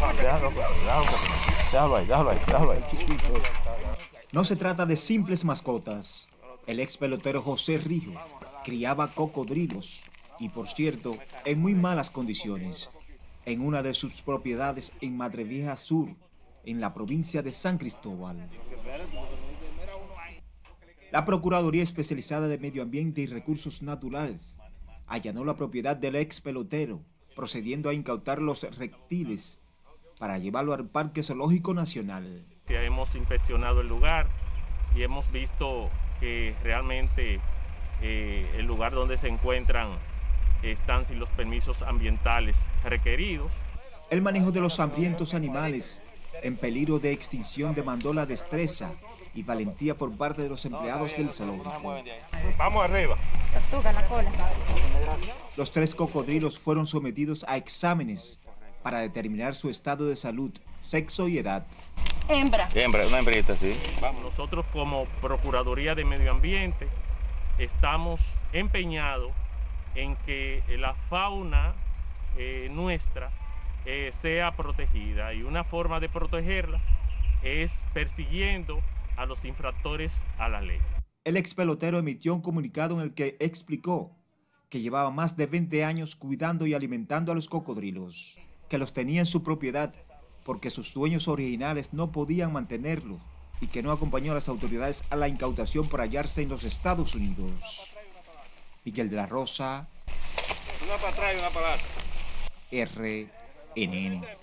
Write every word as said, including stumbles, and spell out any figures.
Déjalo, déjalo, déjalo ahí, déjalo ahí, déjalo ahí. No se trata de simples mascotas. El ex pelotero José Rijo criaba cocodrilos y, por cierto, en muy malas condiciones, en una de sus propiedades en Madrevieja Sur, en la provincia de San Cristóbal. La Procuraduría Especializada de Medio Ambiente y Recursos Naturales allanó la propiedad del ex pelotero, procediendo a incautar los reptiles para llevarlo al Parque Zoológico Nacional. Hemos inspeccionado el lugar y hemos visto que realmente eh, el lugar donde se encuentran están sin los permisos ambientales requeridos. El manejo de los hambrientos animales en peligro de extinción demandó la destreza y valentía por parte de los empleados del zoológico. Vamos arriba. Los tres cocodrilos fueron sometidos a exámenes para determinar su estado de salud, sexo y edad. Hembra. Hembra, una hembrita, sí. Nosotros como Procuraduría de Medio Ambiente estamos empeñados en que la fauna eh, nuestra eh, sea protegida, y una forma de protegerla es persiguiendo a los infractores a la ley. El ex pelotero emitió un comunicado en el que explicó que llevaba más de veinte años cuidando y alimentando a los cocodrilos, que los tenía en su propiedad porque sus dueños originales no podían mantenerlos, y que no acompañó a las autoridades a la incautación por hallarse en los Estados Unidos. Miguel de la Rosa, Una para atrás y una para adelante. R N N.